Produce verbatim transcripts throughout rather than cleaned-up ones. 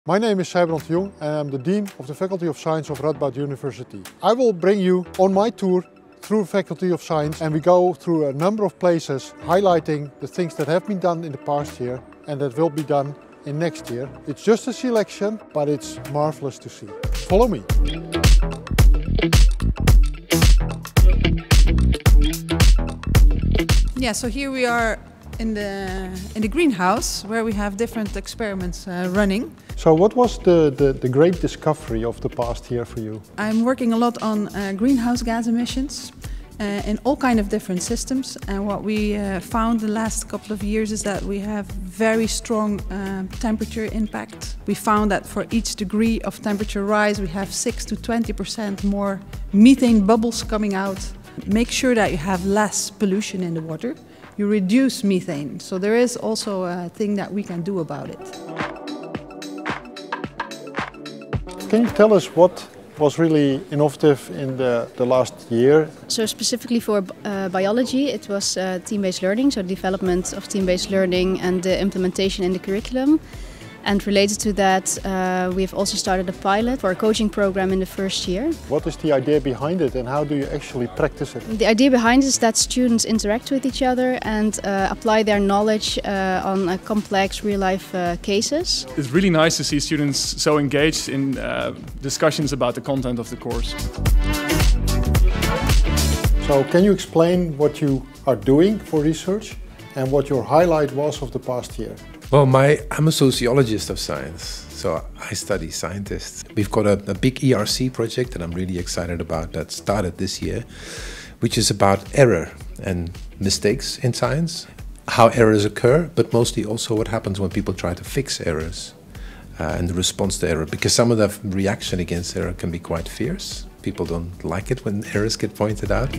My name is Sijbrand de Jong and I'm the Dean of the Faculty of Science of Radboud University. I will bring you on my tour through Faculty of Science, and we go through a number of places highlighting the things that have been done in the past year and that will be done in next year. It's just a selection, but it's marvelous to see. Follow me. Yeah, so here we are in the in the greenhouse where we have different experiments uh, running. So what was the, the, the great discovery of the past year for you? I'm working a lot on uh, greenhouse gas emissions uh, in all kind of different systems, and what we uh, found the last couple of years is that we have very strong uh, temperature impact. We found that for each degree of temperature rise we have six to twenty percent more methane bubbles coming out. Make sure that you have less pollution in the water. You reduce methane, so there is also a thing that we can do about it. Can you tell us what was really innovative in the, the last year? So specifically for uh, biology, it was uh, team-based learning, so the development of team-based learning and the implementation in the curriculum. And related to that, uh, we've also started a pilot for a coaching program in the first year. What is the idea behind it and how do you actually practice it? The idea behind it is that students interact with each other and uh, apply their knowledge uh, on uh, complex real-life uh, cases. It's really nice to see students so engaged in uh, discussions about the content of the course. So can you explain what you are doing for research and what your highlight was of the past year? Well, my, I'm a sociologist of science, so I study scientists. We've got a, a big E R C project that I'm really excited about that started this year, which is about error and mistakes in science, how errors occur, but mostly also what happens when people try to fix errors uh, and the response to error, because some of the reaction against error can be quite fierce. People don't like it when errors get pointed out.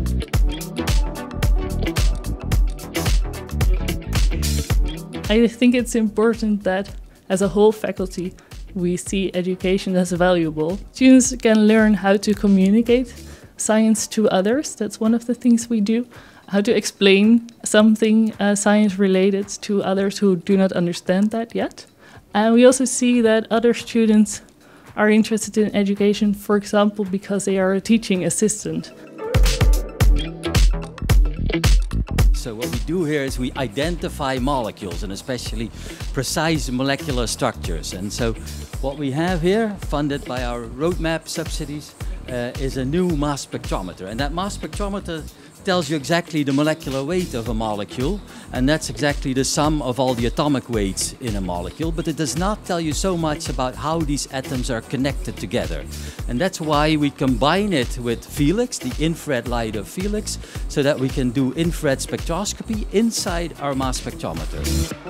I think it's important that as a whole faculty we see education as valuable. Students can learn how to communicate science to others. That's one of the things we do. How to explain something uh, science related to others who do not understand that yet. And we also see that other students are interested in education, for example, because they are a teaching assistant. So what we do here is we identify molecules and especially precise molecular structures. And so what we have here, funded by our roadmap subsidies, uh, is a new mass spectrometer. And that mass spectrometer tells you exactly the molecular weight of a molecule, and that's exactly the sum of all the atomic weights in a molecule, but it does not tell you so much about how these atoms are connected together. And that's why we combine it with Felix, the infrared light of Felix, so that we can do infrared spectroscopy inside our mass spectrometer.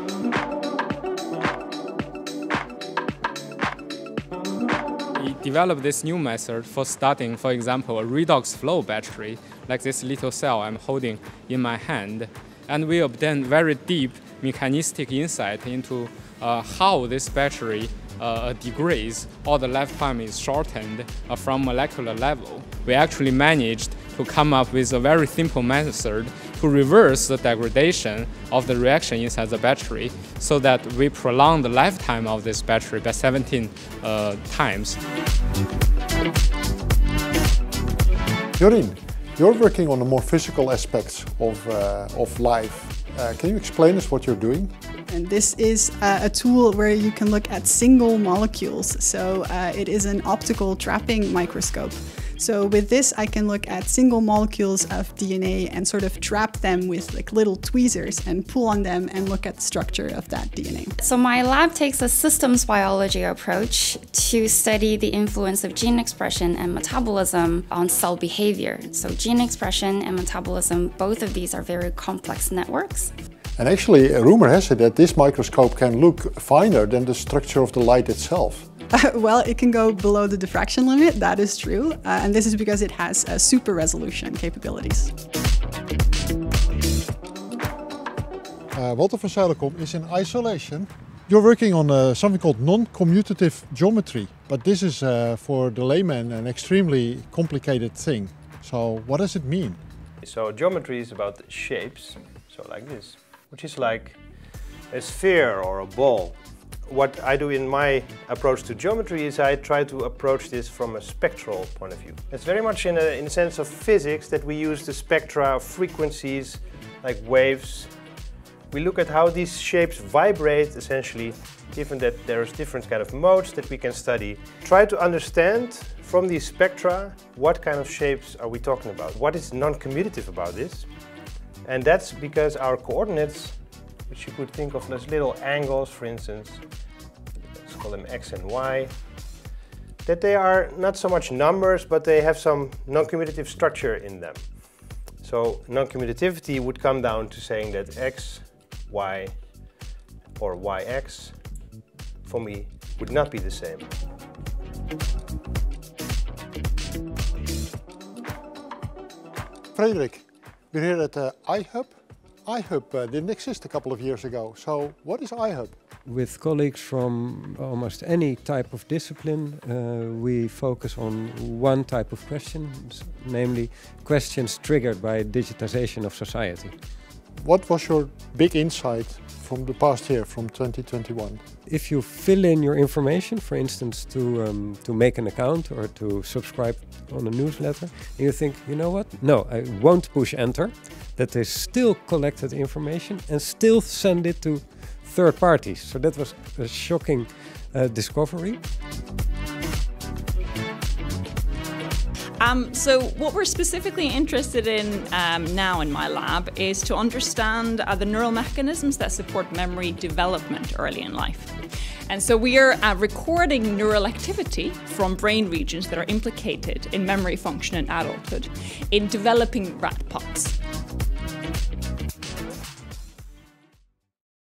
We developed this new method for studying, for example, a redox flow battery, like this little cell I'm holding in my hand. And we obtain very deep mechanistic insight into uh, how this battery uh, degrades or the lifetime is shortened uh, from molecular level. We actually managed to come up with a very simple method to reverse the degradation of the reaction inside the battery so that we prolong the lifetime of this battery by seventeen uh, times. Jorien, you're working on the more physical aspects of, uh, of life. Uh, can you explain us what you're doing? And this is uh, a tool where you can look at single molecules. So uh, it is an optical trapping microscope. So with this I can look at single molecules of D N A and sort of trap them with like little tweezers and pull on them and look at the structure of that D N A. So my lab takes a systems biology approach to study the influence of gene expression and metabolism on cell behavior. So gene expression and metabolism, both of these are very complex networks. And actually, a rumor has it that this microscope can look finer than the structure of the light itself. Uh, well, it can go below the diffraction limit, that is true, uh, and this is because it has uh, super resolution capabilities. Uh, Walter van Zuilenkom is in isolation. You're working on uh, something called non-commutative geometry, but this is uh, for the layman an extremely complicated thing. So what does it mean? So geometry is about shapes, so like this, which is like a sphere or a ball. what I do in my approach to geometry is I try to approach this from a spectral point of view. It's very much in a, in a sense of physics that we use the spectra of frequencies like waves. We look at how these shapes vibrate essentially, given that there's different kind of modes that we can study. Try to understand from these spectra what kind of shapes are we talking about. What is non-commutative about this? And that's because our coordinates, which you could think of as little angles, for instance, let's call them x and y, that they are not so much numbers, but they have some non-commutative structure in them. So non-commutativity would come down to saying that x, y, or yx, for me, would not be the same. Frederik, we're here at uh, iHub. iHub uh, didn't exist a couple of years ago, so what is iHub? With colleagues from almost any type of discipline, uh, we focus on one type of questions, namely questions triggered by digitization of society. What was your big insight from the past year, from twenty twenty-one? If you fill in your information, for instance, to, um, to make an account or to subscribe on a newsletter, and you think, you know what, no, I won't push enter, that they still collected information and still send it to third parties. So that was a shocking uh, discovery. Um, so what we're specifically interested in um, now in my lab is to understand uh, the neural mechanisms that support memory development early in life. And so we are uh, recording neural activity from brain regions that are implicated in memory function in adulthood in developing rat pods.